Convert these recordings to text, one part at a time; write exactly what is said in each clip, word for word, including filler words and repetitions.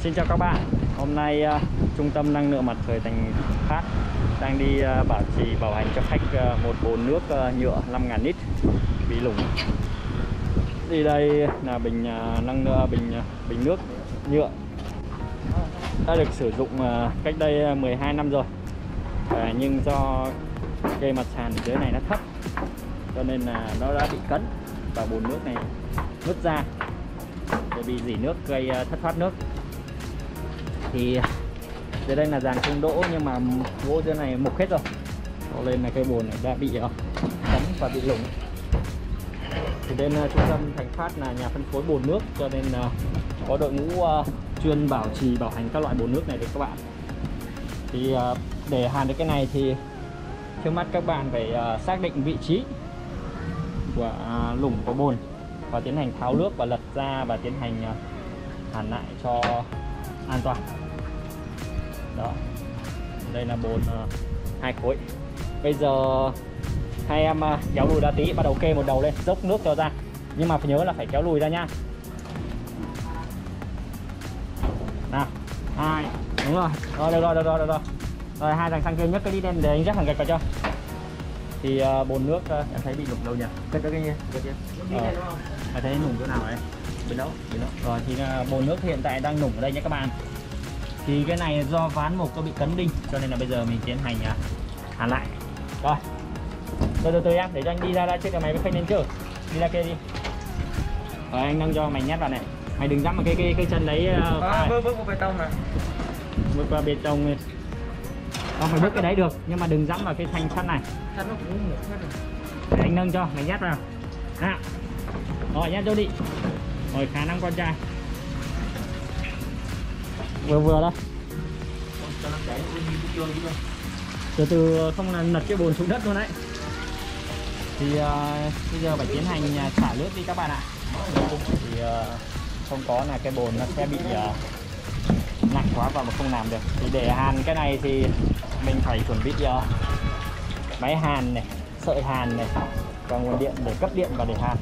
Xin chào các bạn. Hôm nay uh, Trung tâm Năng lượng Mặt trời Thành Phát đang đi uh, bảo trì bảo hành cho khách uh, một bồn nước uh, nhựa năm nghìn lít bị lủng. Đi đây là bình uh, năng lượng bình uh, bình nước nhựa đã được sử dụng uh, cách đây mười hai năm rồi. À, nhưng do cây mặt sàn dưới này nó thấp cho nên là nó đã bị cấn và bồn nước này nứt ra để bị rỉ nước gây uh, thất thoát nước. Thì dưới đây là dàn không đỗ nhưng mà gỗ dưới này mục hết rồi, cho nên là cây bồn này đã bị cấn và bị lủng. Thì bên uh, trung tâm Thành Phát là nhà phân phối bồn nước, cho nên uh, có đội ngũ uh, chuyên bảo trì bảo hành các loại bồn nước này để các bạn. Thì uh, để hàn được cái này thì trước mắt các bạn phải uh, xác định vị trí của uh, lủng của bồn và tiến hành tháo nước và lật ra và tiến hành uh, hàn lại cho an toàn. Đó, đây là bồn uh, hai khối. Bây giờ hai em uh, kéo lùi ra tí, bắt đầu kê một đầu lên, dốc nước cho ra, nhưng mà phải nhớ là phải kéo lùi ra nha. Nào, hai, đúng rồi, rồi được rồi, được rồi, được rồi. Rồi hai thằng sang kia nhấc cái đi đen để anh rắc thằng gạch vào cho. Thì uh, bồn nước uh, em thấy bị lủng đâu nhỉ? Cái cái kia, cái kia. Ờ, em thấy lủng chỗ nào đấy? Bên đâu? Bên đâu? Rồi thì uh, bồn nước hiện tại đang lủng ở đây nhé các bạn. Thì cái này do ván mộc có bị cấn đinh, cho nên là bây giờ mình tiến hành uh, hàn lại. Rồi, từ từ từ em, để cho anh đi ra ra trước cái mày mới phanh lên chứ. Đi ra kia đi. Rồi anh nâng cho mày nhét vào này. Mày đừng dẫm vào cái cái cái chân đấy. Uh, à, bước bước qua bê tông này. Bước qua bê tông này. Không phải bước cái đấy được, nhưng mà đừng dẫm vào cái thanh sắt này. Sắt nó cũng một hết rồi. Để anh nâng cho, mày nhét vào. À. Rồi nhét vô đi. Rồi khả năng con trai. Vừa vừa đó. Từ từ không là nật cái bồn xuống đất luôn đấy. Thì uh, bây giờ phải tiến hành xả nước đi các bạn ạ. Thì uh, không có là cái bồn nó sẽ bị uh, nặng quá và mà không làm được. Thì để hàn cái này thì mình phải chuẩn bị uh, máy hàn này, sợi hàn này và nguồn điện để cấp điện và để hàn.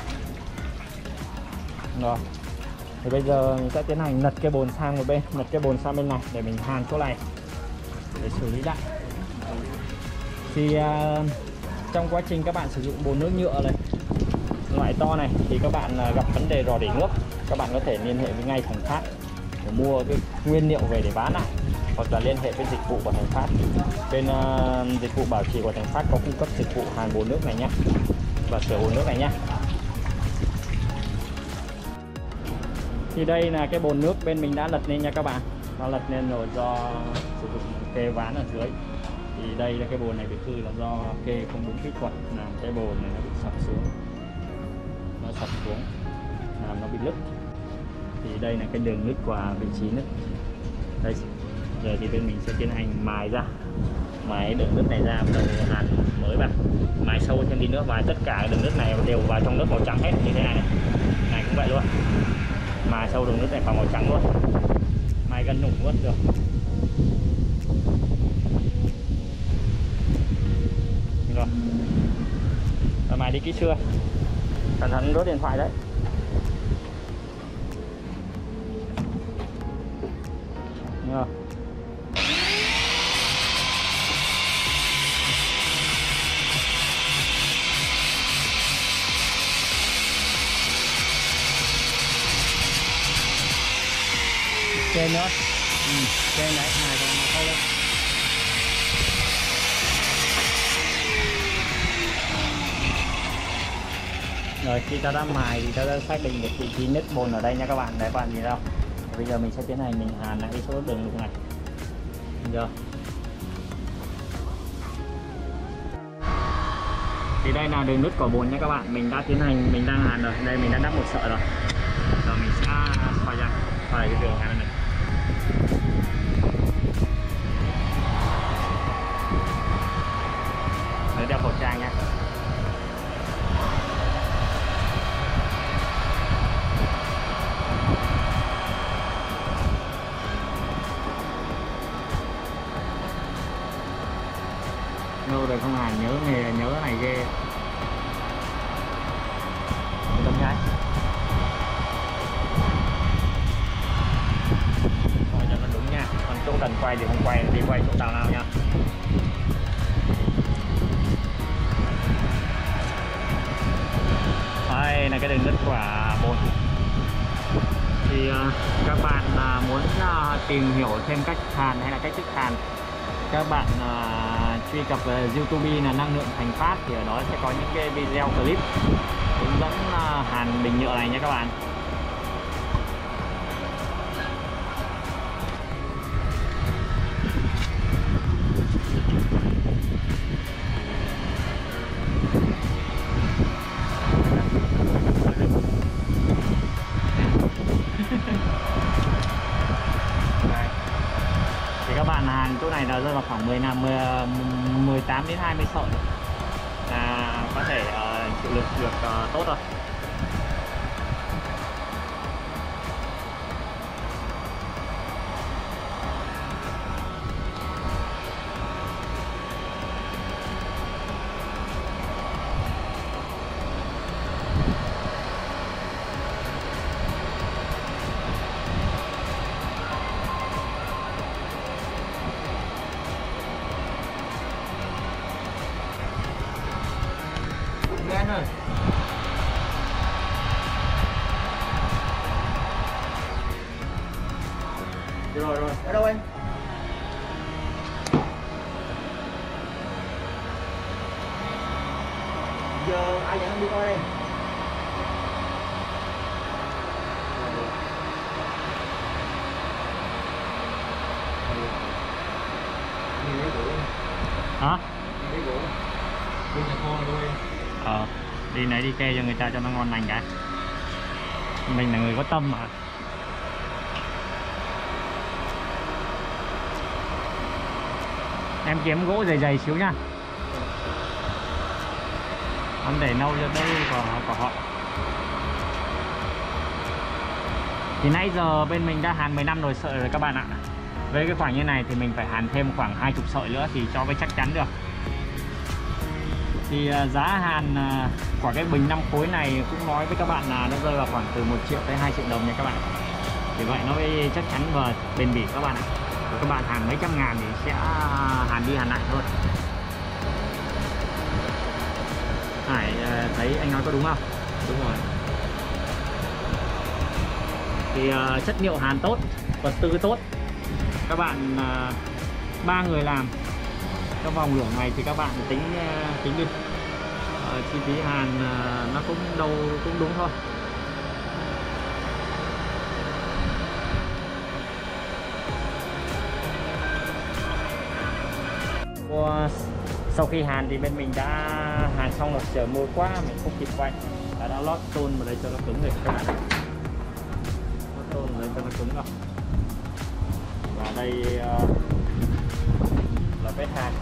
Rồi. Thì bây giờ mình sẽ tiến hành lật cái bồn sang một bên, lật cái bồn sang bên này để mình hàn chỗ này để xử lý lại. Thì uh, trong quá trình các bạn sử dụng bồn nước nhựa này, loại to này, thì các bạn uh, gặp vấn đề rò rỉ nước, các bạn có thể liên hệ với ngay Thành Phát để mua cái nguyên liệu về để bán lại, hoặc là liên hệ với dịch vụ của Thành Phát. Bên uh, dịch vụ bảo trì của Thành Phát có cung cấp dịch vụ hàn bồn nước này nhé, và sửa bồn nước này nhé. Thì đây là cái bồn nước bên mình đã lật lên nha các bạn. Nó lật lên rồi do sử dụng kê ván ở dưới. Thì đây là cái bồn này bị hư là do kê không đúng kỹ thuật, làm cái bồn này nó bị sập xuống. Nó sập xuống làm nó bị nứt. Thì đây là cái đường nứt của vị trí nứt. Đây. Giờ thì bên mình sẽ tiến hành mài ra. Mài đường nứt này ra, bắt đầu hàn mới vào. Mài sâu thêm đi nữa, và tất cả đường nứt này đều vào trong nước màu trắng hết như thế này này. Này cũng vậy luôn. Mài sâu đường nước này vào màu trắng luôn, mài gần nủng luôn được. Rồi, và mài đi kỹ chưa, cẩn thận rớt điện thoại đấy. Rồi. Trên nữa, ừ, trên đấy, này còn thôi lên. Rồi khi ta đã mài thì ta đã xác định được vị trí nứt bồn ở đây nha các bạn. Đấy các bạn nhìn đâu. Bây giờ mình sẽ tiến hành mình hàn lại cái số đường nước này. Giờ. Thì đây là đường nứt của bồn nha các bạn. Mình đã tiến hành, mình đang hàn rồi. Đây mình đã đắp một sợi rồi. Rồi mình sẽ xoay ra, xoay cái đường hàn này. Để đeo khẩu trang nha. Lâu rồi không hàn, nhớ nghề, nhớ cái này ghê. Tấm gái. quay thì không quay, đi quay chỗ tàu nào nha. Đây là cái đường đất quả bồn. Thì uh, các bạn uh, muốn uh, tìm hiểu thêm cách hàn hay là cách thức hàn, các bạn uh, truy cập về YouTube là năng lượng Thành Phát, thì ở đó sẽ có những cái video clip hướng dẫn uh, hàn bình nhựa này nha các bạn. Thì các bạn hàn chỗ này là rơi vào khoảng mười năm mười tám đến hai mươi sợi là có thể uh, chịu lực được uh, tốt rồi. Đen rồi. Rồi rồi. Ở đâu anh? Giờ ai dẫn em đi coi đây? Hả? Đi gỗ. Đi nhà kho này thôi. Ờ, đi nấy đi kê cho người ta cho nó ngon lành cái. Mình là người có tâm mà. Em kiếm gỗ dày dày xíu nha. Anh để nâu cho đỡ của, của họ. Thì nãy giờ bên mình đã hàn mười lăm nồi sợi rồi các bạn ạ. Với cái khoảng như này thì mình phải hàn thêm khoảng hai mươi sợi nữa thì cho cái chắc chắn được. Thì uh, giá hàn uh, của cái bình năm khối này cũng nói với các bạn là nó rơi vào khoảng từ một triệu tới hai triệu đồng nha các bạn. Thì vậy nó mới chắc chắn và bền bỉ các bạn ạ. Và các bạn hàn mấy trăm ngàn thì sẽ hàn đi hàn lại thôi. Hải uh, thấy anh nói có đúng không? Đúng rồi. Thì uh, chất liệu hàn tốt, vật tư tốt. Các bạn uh, ba người làm trong vòng nửa ngày thì các bạn tính uh, tính đi uh, chi phí hàn uh, nó cũng đâu cũng đúng thôi. Và sau khi hàn thì bên mình đã hàn xong rồi, chờ môi quá mình không kịp quay, đã, đã lót tôn vào đây cho nó cứng rồi các bạn. Lót tôn vào đây cho nó cứng rồi. Và đây uh, là vết hàn.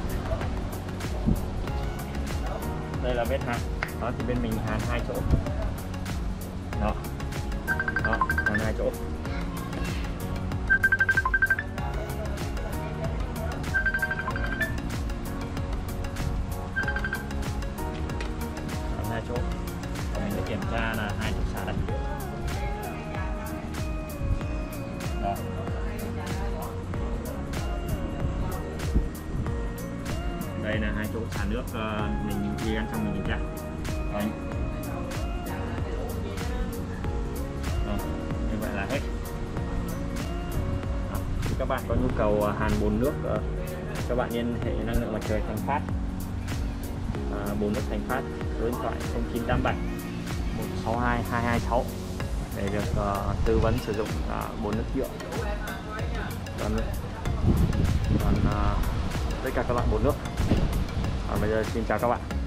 Đây là vết hàn. Đó thì bên mình hàn hai chỗ. Đó. Đó, hàn hai chỗ. Hàn hai chỗ. Và mình sẽ kiểm tra là hai chỗ xả đây. Đó. Đây là hai chỗ xả nước uh, mình đi ăn xong mình kiểm tra. Đấy. Đó, như vậy là hết. Đó. Thì các bạn có nhu cầu uh, hàn bồn nước, uh, các bạn liên hệ năng lượng mặt trời Thành Phát, uh, bồn nước Thành Phát, số điện thoại không chín tám bảy một sáu hai hai hai sáu để được uh, tư vấn sử dụng uh, bồn nước nhựa. Còn, còn uh, tất cả các loại bồn nước. Còn bây giờ xin chào các bạn.